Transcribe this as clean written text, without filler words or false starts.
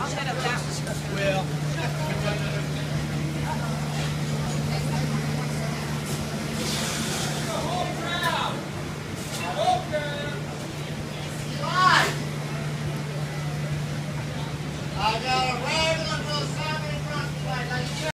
I'll head up that one. Well. I got a